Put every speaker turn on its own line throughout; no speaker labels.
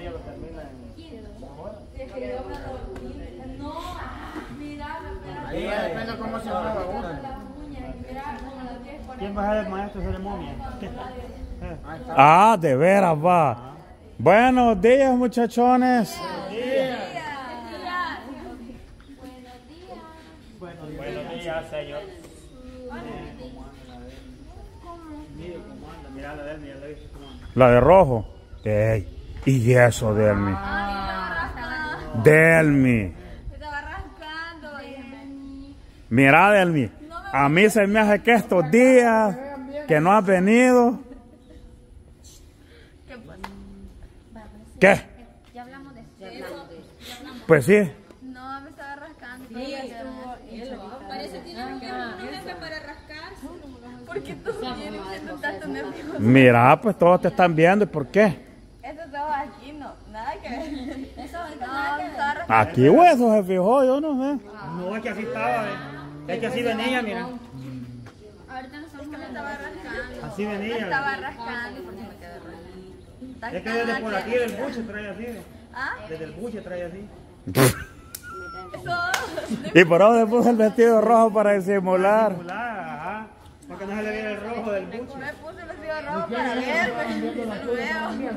días lo termina en...
Es que yo me lo... No, mira,
ahí depende cómo se mueva uno. ¿Quién va a ser el maestro de ceremonia?
Ah, de veras va. Buenos días, muchachones.
Buenos días, señor. Mira la de él, mira la de él.
La de rojo. Ey, y eso, Delmi. Delmi.
estaba rascando.
Mira, Delmi. A mí se me hace que estos días que no has venido. ¿Qué?
Ya hablamos de eso.
Pues sí.
No, me estaba rascando. Sí, parece que tiene un jefe para rascarse. ¿Por qué tú vienes siendo tanto nervioso?
Mira, pues todos te están viendo. ¿Y por qué?
Eso todo aquí no, nada que ver. Eso no, nada que ver.
Aquí hueso se fijó, yo no sé.
No, es que así estaba, es que así venía, mira.
Ahorita no sabes que me estaba rascando.
Así venía.
Me estaba rascando porque me quedé rascando.
Es que desde por aquí del buche trae así.
¿Ah?
Desde el buche trae así.
Eso.
Y por ahora le puse el vestido rojo para disimular.
Ajá. Porque no se le viene el rojo del buche.
Me puse el vestido rojo para verme. Lo veo.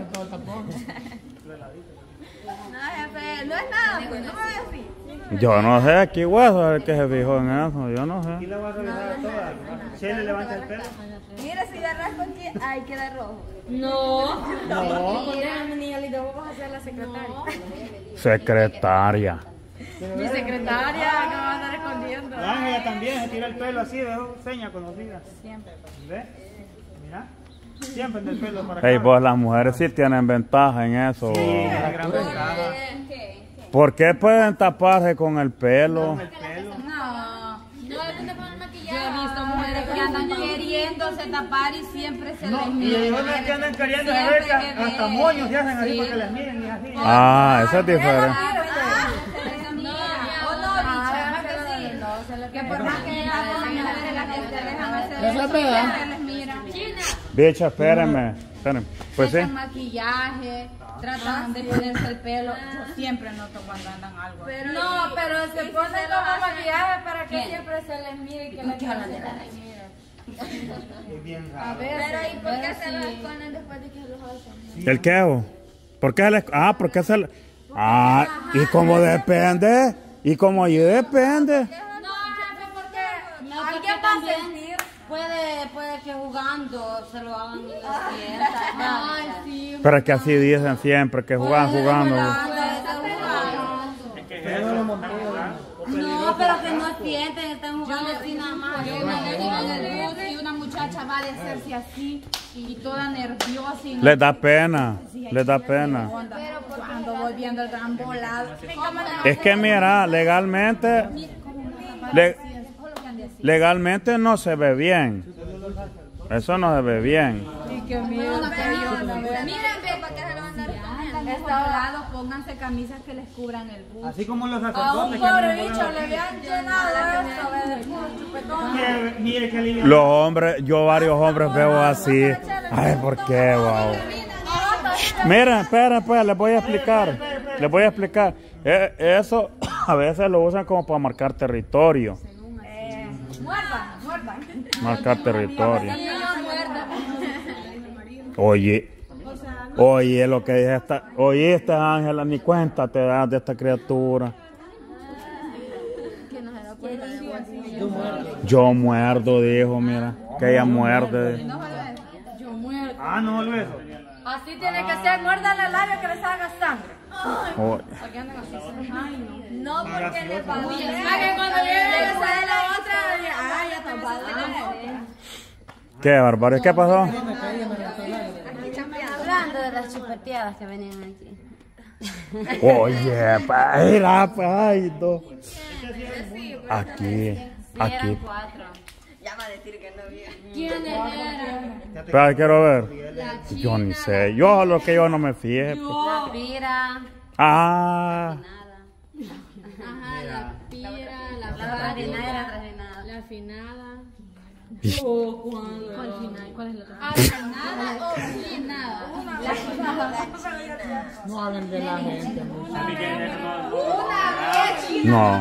No, jefe, no es nada, pues no me ve así.
Yo no sé, aquí hueso es el que se fijó en eso, yo no
Aquí
sé.
la voy a revisar a todas. Si él le levanta el pelo.
Mira, si le rasco aquí, ahí queda rojo.
No.
Mira, niña linda, vamos a hacer la secretaria.
Secretaria.
Mi secretaria que me va a estar escondiendo.
Ángela también se tira el pelo así, dejó seña conocida.
Siempre.
¿Ves? Mira. Siempre en el pelo para acá.
Hey, vos las mujeres sí tienen ventaja en eso.
Sí, es la gran ventaja.
¿Por qué pueden taparse con el pelo?
Con el pelo.
No, yo he visto mujeres que andan queriéndose tapar y siempre se les
Y
mira.
hay hombres que andan queriendo saber que hasta moños se hacen así para que les miren y así.
Ah, eso es diferente.
Que por más que ella mujeres las que se dejan hacer se les mira.
Bicha, espérenme. Pues sí.
Hacen maquillaje, tratan de ponerse el pelo. Yo siempre noto cuando andan algo. No, pero se ponen como maquillaje para que siempre se les mire y que les mire.
Es bien raro.
Pero ¿y por qué se los ponen después de que los hacen?
¿El qué hago? ¿Por qué se le... Ah, ¿por qué se le... Ah, ¿y cómo depende? ¿Y cómo allí depende?
No, jefe, porque alguien va a sentir. Puede que jugando se lo hagan en la fiesta. Ay, sí.
Pero es que así dicen siempre, que juegan jugando.
No, pero que no sienten, están jugando así nada más. Y una muchacha va a hacerse así y toda nerviosa. Y
Les da pena, les da pena.
pero cuando voy viendo el gran volado.
Es que mira, legalmente, legalmente no se ve bien. Eso no se ve bien.
Y que miren, ve, para que se lo van a andar poniendo. Estos lados, pónganse camisas que les cubran el busto.
Así como los
A un
sacerdotes que
pobre
andan
bicho
volando
le
así.
habían llenado esto, ve, de puro chupetón.
Mire que alivio.
Los hombres, yo varios hombres veo así. Ay, ¿por qué, wow? Miren, esperen, pues, les voy a explicar. Les voy a explicar. Eso a veces lo usan como para marcar territorio.
Muerdan.
Marcar territorio.
Sí, muerdan.
Oye, lo que dice esta, oíste, Ángela, ni cuenta te das de esta criatura.
Que no se da cuenta de
Yo muerdo, dijo, mira, que ella muerde.
Yo muerdo.
Ah, no, el beso.
Así tiene que ser, muerdan el labio que les haga sangre.
Oye.
¿Por qué andan así? Ay, no. No, porque le pasa. Que cuando llegue a la otra, ay, ya te vas.
¿Qué, Bárbara? ¿Qué pasó?
Hablando de las chupeteadas que venían aquí.
Oye, mira, ay, no. Aquí.
Eran 4.
Ya va a decir que no viene.
¿Quiénes eran?
Espera, quiero ver. Yo ni sé. Yo lo que yo no me fijé. Pues.
La Pira.
Ah.
Ajá, la Pira, la La Trajinada y la Fátima, Trajinada. la Afinada. ¿Cuál es la otra?
Nada o sin nada.
No hablen de la gente.
No.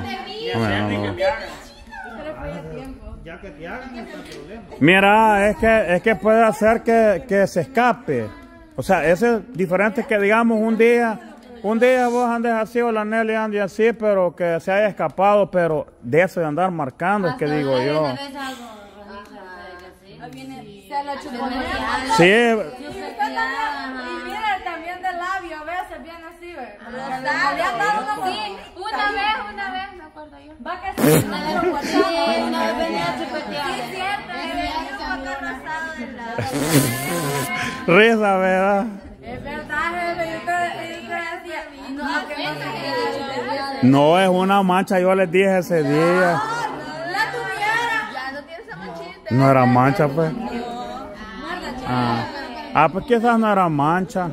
Ya que te hagan, no está el problema.
Mira, es que puede hacer que se escape. O sea, eso es diferente que digamos un día vos andes así o la Nelly ande así, pero que se haya escapado, pero de eso de andar marcando es que digo yo.
Se lo chupó.
Sí,
Y mira, también del labio, a veces viene así, ve. Sí, una vez, me acuerdo yo. Va que sí, una vez venía chupeteado. Sí, cierto, le venía un poco rosado del lado.
risa, ¿verdad?
Es verdad, jefe, yo te decía, no, que no se quede.
No es una mancha, yo les dije ese día.
La tuviera. Ya no tiene esa manchita.
No era mancha, pues. Pues quizás no era mancha.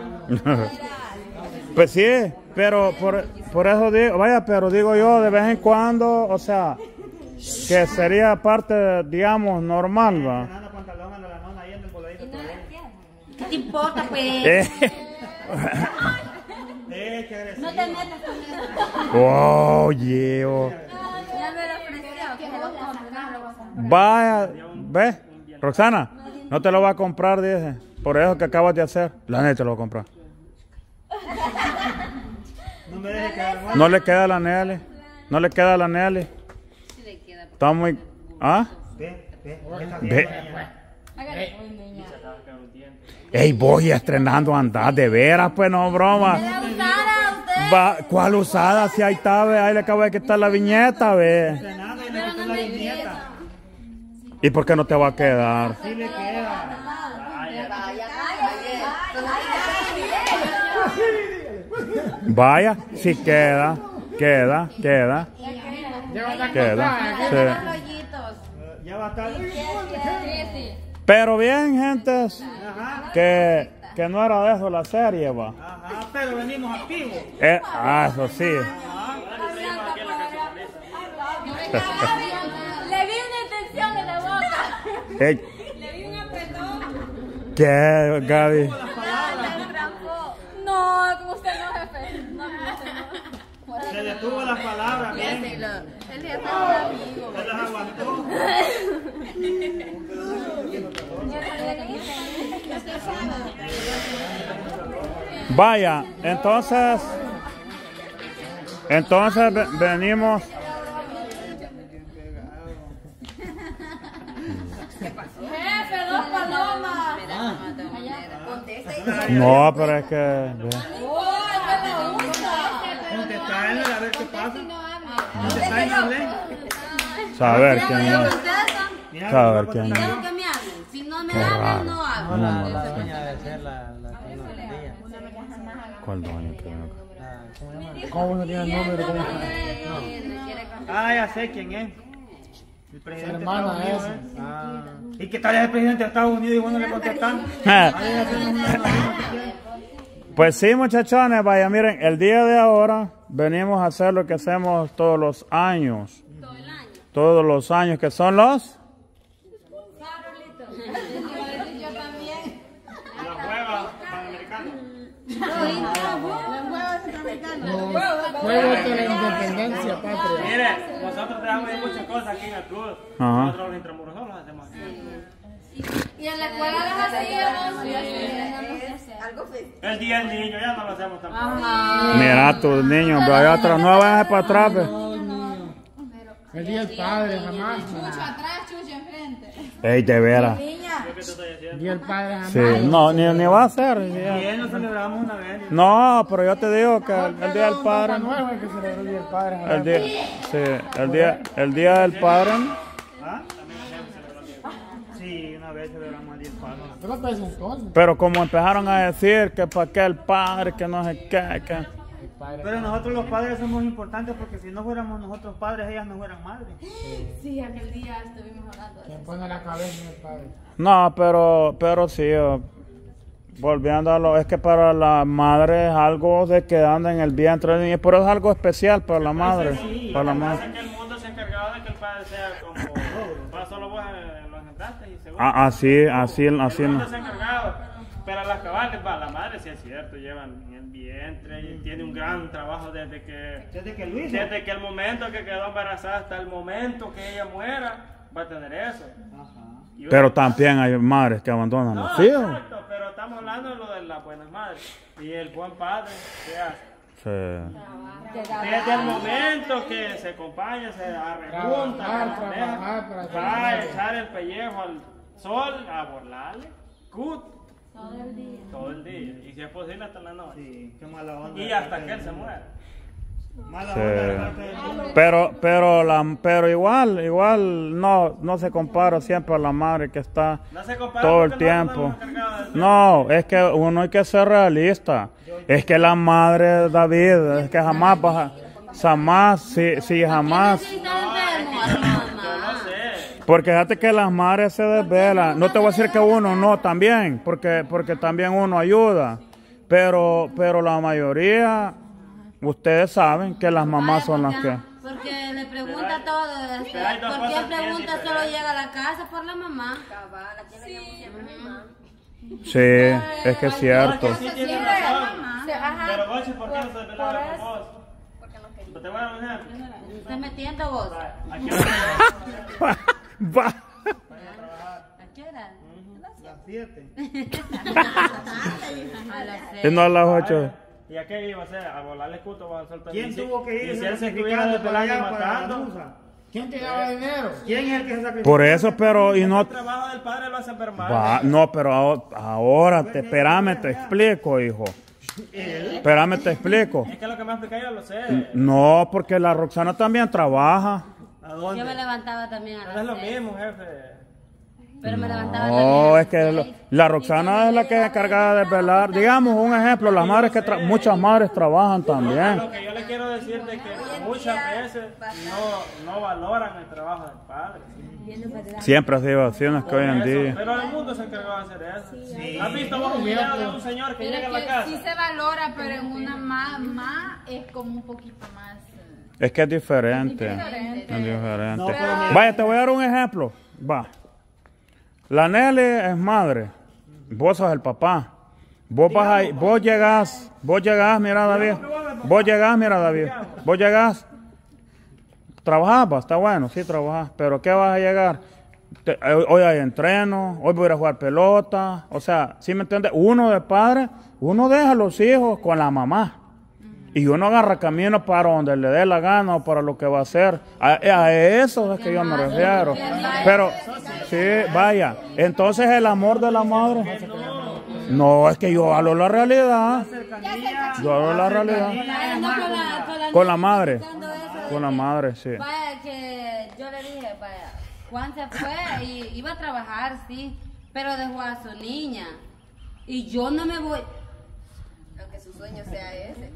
Pues sí, pero por eso digo, vaya, pero digo yo, de vez en cuando, o sea, que sería parte, digamos, normal, va.
¿Qué te importa, pues? No te metas con eso.
Oye,
Ya me lo ofreció, que se lo compre, no lo voy a comprar.
vaya, ¿ves? Roxana, no te lo va a comprar, dice. Por eso que acabas de hacer. La neta te lo va a comprar.
No me dejes quedar mal.
No le queda la Nelly. No le queda la Nelly. Está muy... ¿Ah? Ve. Ey, voy estrenando andar, de veras, pues no, broma. ¿Cuál usada? Si ahí está, ve, ahí le acabo de quitar la viñeta, ve. ¿Y por qué no te va a quedar?
Sí le queda.
Vaya, si queda. Queda. Sí.
Ya va a estar.
Pero bien, gentes, que no era de eso la serie, va.
Ajá, pero venimos activos.
Eso sí.
Le vi una intención en la boca.
Ey,
Le vi un apretón.
¿qué, Gaby?
No, como usted no, jefe. No, como usted no.
Se detuvo las palabras, bien.
El jefe es un amigo.
Se las aguantó.
Vaya, entonces venimos.
Jefe, 2 palomas.
No, pero es que...
Contestarle a ver qué pasa. Contestarle, Marlene.
Saber quién es.
Mira,
Saber
no
quién es.
Quiero que me hablen. Si no me
Qué
hablan,
raro.
no hablo.
No,
La doña de ser la
¿Cuál doña que vengo acá?
¿Cómo no tiene el número? ¿Cómo?
Ah, ya sé quién es. El presidente de
hermana
Estados Unidos,
esa.
¿eh? Ah. ¿Y qué tal es el presidente de Estados Unidos y vos no le contestan?
Pues sí, muchachones, vaya, miren, el día de ahora venimos a hacer lo que hacemos todos los años. Todos los años, que son los...
Juegos de la independencia, patria.
Mire, nosotros dejamos muchas cosas aquí en el club.
Ajá.
Nosotros los intramuros los hacemos aquí.
Y en la escuela las hacíamos.
El día del niño ya no lo hacemos tampoco.
Mira tus niños, pero hay otros, no vayan para atrás. Pues.
El día del padre, jamás.
Chucho atrás, Chucho enfrente.
Ey, de veras.
El día del padre, jamás.
Sí, no, ni va a ser.
Y él lo celebramos una vez.
No, pero yo te digo que el día del padre...
Nuevo es que celebró el día del padre.
El día, sí, el día del padre...
¿Ah? También hacemos celebración. Sí, una vez celebramos el día del padre.
Tú no puedes entonces.
Pero como empezaron a decir que para qué el padre, que no sé qué, que...
Pero nosotros los padres somos importantes porque si no fuéramos nosotros padres, ellas no fueran madres.
Sí, aquel día estuvimos hablando de
Quien
eso.
pone la cabeza en el padre.
No, pero sí, volviendo a lo, es que para la madre es algo de que anda en el vientre del niño, pero es algo especial para la madre.
Sí,
Para la
lo que pasa
madre.
es que el mundo se ha encargado de que el padre sea como solo vos
Así
uno se
no.
ha encargado. Pero las cabales, la madre sí es cierto, llevan en el vientre y tiene un gran trabajo desde que el momento que quedó embarazada hasta el momento que ella muera, va a tener eso.
Pero también hay madres que abandonan
No,
los hijos.
exacto, pero estamos hablando de lo de las buenas madres. Y el buen padre, ¿qué hace?
Sí.
Desde el momento que se acompaña, se arrejunta, va a echar el pellejo al sol, a borlarle, todo el día. Y si es posible hasta la noche.
Sí, qué mala onda.
Y hasta que él se muera.
Mala
Sí.
onda.
Pero igual no se compara siempre a la madre que está
No se compara
todo el
porque
tiempo.
nosotros nos encargamos de-
No, es que uno hay que ser realista. Es que la madre David, es que jamás baja, jamás.
Sí, está enfermo a su mamá.
Yo no sé.
Porque fíjate que las madres se desvelan. No te voy a decir que uno no también, porque también uno ayuda. Pero la mayoría, ustedes saben que las mamás son las que.
Porque le pregunta todo.
Pero hay dos
¿Por qué
cosas bien
pregunta solo
diferentes.
llega a la casa por la mamá?
Sí, es que es cierto.
Sí, tiene razón.
Ajá.
Pero Gochi, ¿por qué no se desvelaba con vos? Te voy a dar un ejemplo.
¿Estás metiendo vos?
Aquí
Va.
¿A qué hora?
Las 7.
A las
Y
6.
no a las 8.
¿Y a qué iba a hacer? ¿A volarle cuto o a soltar?
¿Quién tuvo que ir
Y si él se estuviera
sacrificando para
desvelando y
allá para la
matando.
musa?
¿Quién te daba dinero?
¿Quién es el que se sacrificó?
Por eso, pero y no.
El trabajo del padre lo hace ver mal.
No, pero ahora espérame, te explico, hijo. Espérame, te explico.
Es que lo que me explica yo lo sé.
No, porque la Roxana también trabaja.
¿A
Yo me
dónde?
levantaba también a
No es
las
lo
6.
mismo, jefe.
Pero me levantaba también.
No,
a las
es que
6.
la Roxana es la que es encargada de velar. Digamos un ejemplo, las madres que muchas madres trabajan también.
Lo que yo le quiero decir es que muchas veces no valoran el trabajo del padre.
Siempre ha sido así, no es que hoy en día.
Pero el mundo se encargó de hacer eso. ¿Has visto vos un video de un señor que llega a la casa?
Sí se valora, pero en una mamá es como un poquito más.
Es que es diferente. Es diferente. Vaya, te voy a dar un ejemplo. Va. La Nelly es madre. Vos sos el papá. Vos llegás, mira David. Vos llegás. Trabajás, está bueno, sí trabajás. Pero ¿qué vas a llegar? Hoy hay entreno, hoy voy a ir a jugar pelota. O sea, ¿sí me entiendes? Uno de padre, uno deja a los hijos con la mamá. Y uno agarra camino para donde le dé la gana o para lo que va a hacer. A eso es que yo me refiero. Pero, sí, vaya. Entonces el amor de la madre. No, es que yo hablo la realidad. Yo hablo la realidad. Con la madre. Con la madre, sí.
Vaya, que yo le dije, vaya, Juan se fue y iba a trabajar, sí, pero dejó a su niña. Y yo no me voy.
Aunque su sueño sea ese.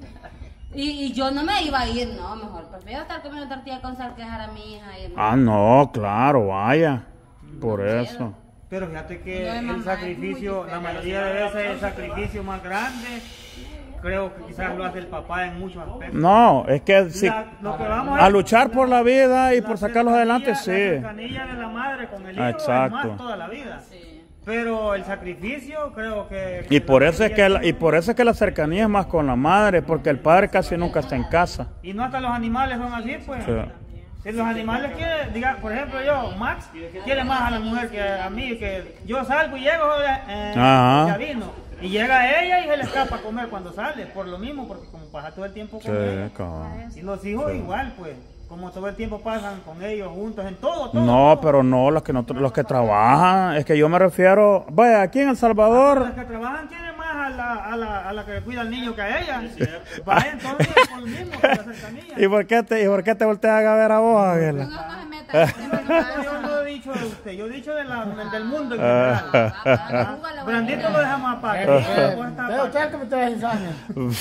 Y yo no me iba a ir, no, mejor. Prefiero estar comiendo tortilla con sal que dejar a mi hija.
Ah, no, claro, vaya. Por eso.
Pero fíjate que el sacrificio, la mayoría de veces el sacrificio más grande, creo que quizás lo hace el papá en muchos aspectos.
No, es que sí,
Lo que vamos
a
es
luchar por la vida y por sacarlos adelante,
La
sí.
cercanía de la madre con el hijo
Exacto.
es más toda la vida. Pero el sacrificio creo que...
Y por eso es que la cercanía es más con la madre, porque el padre casi nunca está en casa.
Y no hasta los animales son así, pues.
Sí.
Si los animales quieren, diga, por ejemplo yo, Max, quiere más a la mujer que a mí, que yo salgo y llego,
Ajá.
ya vino. Y llega ella y se le escapa a comer cuando sale, por lo mismo, porque como pasa todo el tiempo con ella.
Sí, cabrón.
Y los hijos igual, pues, como todo el tiempo pasan con ellos juntos en todo.
No, pero no, los que trabajan, es que yo me refiero, vaya, aquí en El Salvador,
Los que trabajan quieren más a la que cuida al niño que a ella. Va, entonces, por lo mismo, por la cercanía.
¿y por qué te volteas a ver a vos, Águila?
No se meta.
Yo no he dicho de usted, yo he dicho del mundo en general. Brandito lo dejamos aparte.
Pero usted es el que me está diciendo.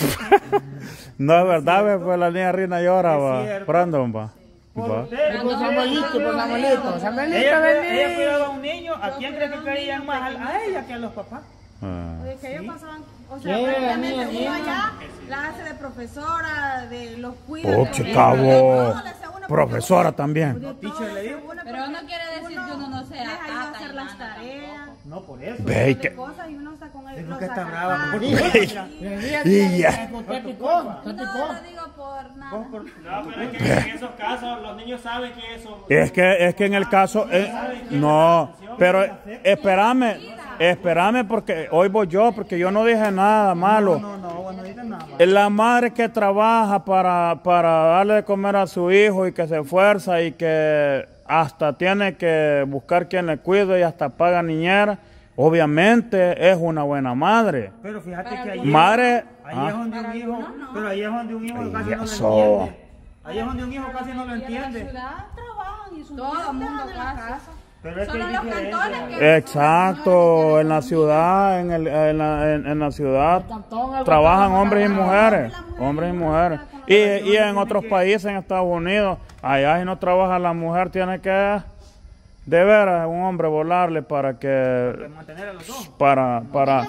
No es verdad, pues la niña Rina llora,
Es
va.
cierto.
Brandon, va.
Por
Va.
usted,
Por Samuelito, por Samuelito. Samuelito,
ella cuidaba a un niño, ¿a quién cree que querían más? A ella que a los papás.
Ah.
Que ellos pasaban, o sea,
¿Qué?
prácticamente
Niña,
uno allá la hace de profesora, de los cuidados.
Oh, chicabo. Profesora también.
Pero no quiere decir que uno no sea tata y nada. sus tareas.
No, por eso.
Ve que...
Cosas y uno está con él.
Es
lo
lo que está
saca.
brava.
Y
ya.
¿Qué picó?
No lo digo por nada.
No, pero es que en esos casos los niños saben que eso...
Es que en el caso... no, pero espérame porque hoy voy yo, porque yo no dije nada malo.
No dices nada más.
La madre que trabaja para darle de comer a su hijo y que se esfuerza y que hasta tiene que buscar quien le cuide y hasta paga niñera, obviamente es una buena madre.
Pero fíjate que ahí
Madre...
ahí es donde un hijo, pero ahí es donde un hijo casi no lo
eso.
entiende. Ahí es donde un hijo casi no lo
En la
entiende.
ciudad trabajan y sus
Todo
niños
el mundo
trabajan en la
casi.
casa.
Pero es que
Solo
hay
los
diferencia.
cantones que...
Exacto, en la ciudad, en la ciudad trabajan hombres y mujeres. Y en otros países, en Estados Unidos, allá si no trabaja la mujer, tiene que, de veras, un hombre volarle para que,
Mantener a los dos.
para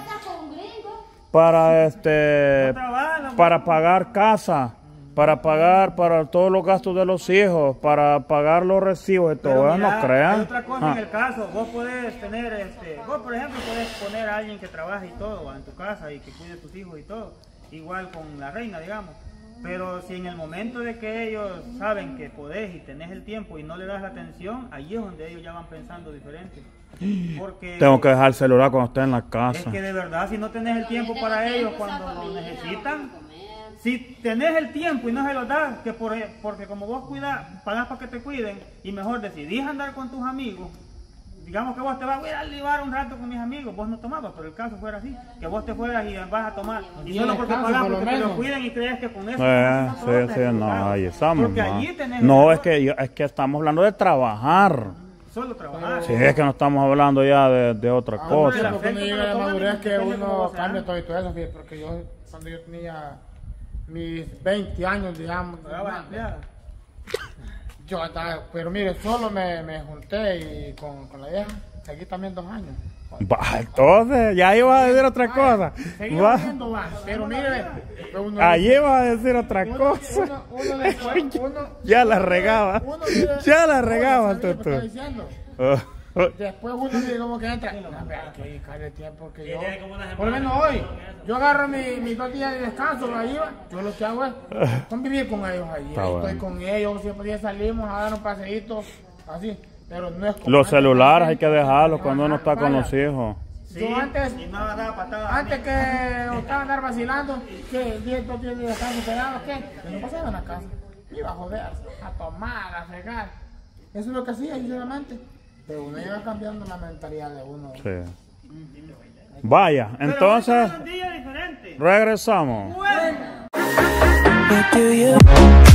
pagar casa, para pagar para todos los gastos de los hijos, para pagar los recibos y todo.
Pero
No
mira,
crean.
hay otra cosa en el caso, vos podés tener, vos por ejemplo podés poner a alguien que trabaje y todo ¿va? En tu casa y que cuide a tus hijos y todo, igual con la reina, digamos. Pero si en el momento de que ellos saben que podés y tenés el tiempo y no le das la atención, ahí es donde ellos ya van pensando diferente. Porque
Tengo que dejar el celular cuando esté en la
es
casa.
que de verdad si no tenés el tiempo para ellos cuando lo necesitan, si tenés el tiempo y no se lo das, que porque como vos pagás para que te cuiden y mejor decidís andar con tus amigos, digamos que vos te vas a ir a libar un rato con mis amigos, vos no tomabas, pero el caso fuera así, que vos te fueras y vas a tomar, y solo porque pagás porque te lo cuiden y crees que con eso
Sí, no, ahí estamos.
porque allí tenés
No, es que estamos hablando de trabajar.
solo trabajar.
Sí, es que no estamos hablando ya de otra cosa.
Porque uno llega a la madurez que uno cambia todo y todo eso, fíjate, porque yo cuando yo tenía mis 20 años, digamos, yo andaba, pero mire, solo me junté y con la vieja, seguí también 2 años.
Va, entonces, ya ibas a decir otra cosa.
Seguí
Va.
haciendo más, pero mire, uno,
Allí ibas a decir otra cosa. Ya la regaba. Ya la regaba, tú.
Después uno dice como que entra, no, pero hay que dedicarle tiempo que yo, por lo menos hoy, yo agarro mis 2 días de descanso, ahí va, yo lo que hago es convivir con ellos allí, estoy
bueno.
con ellos, siempre ya salimos a dar un paseíto, así, pero no es como
Los
antes.
celulares hay que dejarlos cuando uno está con los hijos.
Yo antes,
y no daba patada.
antes que estaban andar vacilando, que 2 días de descanso pegados, ¿qué? Yo no pasaba en la casa, iba a joder, a tomar, a fregar, eso es lo que hacía, sinceramente. Pero uno iba cambiando la mentalidad de uno.
Sí. Vaya, entonces
Pero un día diferente.
regresamos.
Bueno.